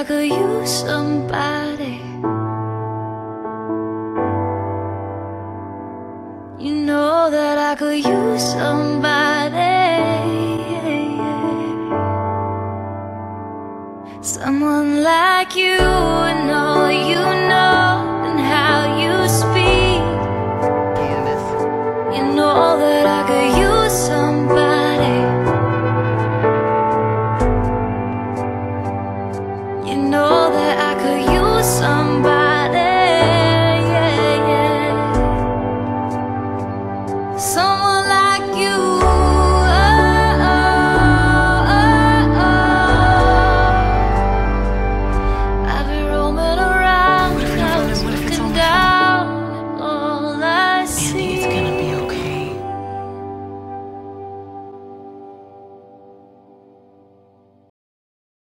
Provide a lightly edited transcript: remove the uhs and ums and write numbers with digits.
I could use somebody. You know that I could use somebody. Someone like you and all you